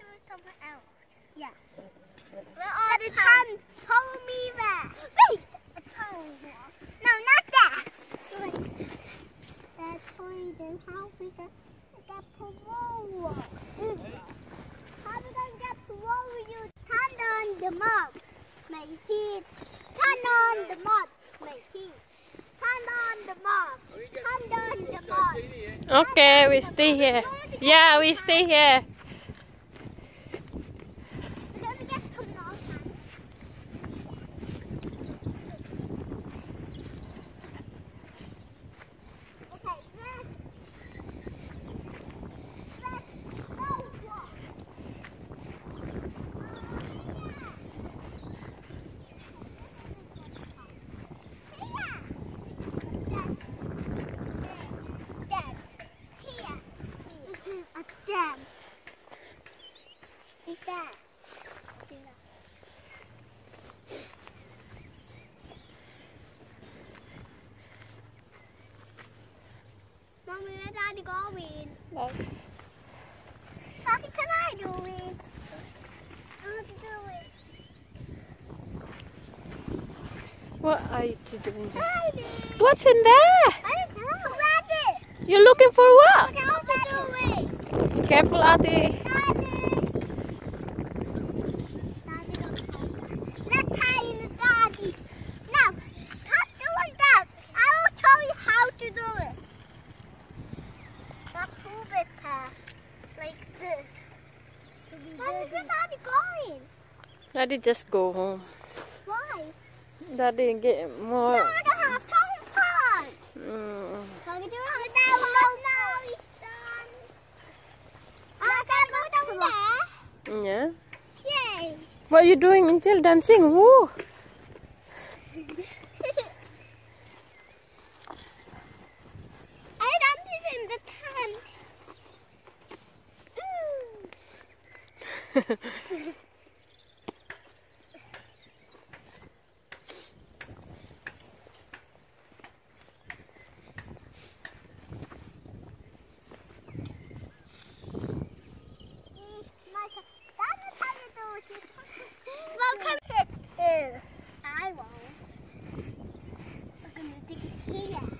somewhere else. Yeah. Where are the tons? Follow me there. Wait! A tunnel. No, not that. Wait. That's fine. Then how we get parole? How we gonna get parole when you turn on the mob? My feet. Turn on the mob. My feet. Turn on the mob. Turn on the mob. Okay, we stay here. Yeah, we stay here. Mommy, where Daddy going? No. Daddy, can I do it? I want to do it. What are you doing? Daddy! What's in there? I don't know. Rabbit! You're looking for what? I want to do it. Careful, Adi. Daddy! Daddy, don't come. Let's tie in the Daddy. Now, stop doing that. I will show you how to do it. Now prove it like this. Where's Daddy going? Daddy, just go home. Why? Daddy, get more. No, I don't have time. Daddy, do it now. Now it's done. I can go down there. Yeah. Yay. What are you doing, Angel? Dancing? Woo! I landed in the tent. Welcome to I won't. We're gonna dig it here.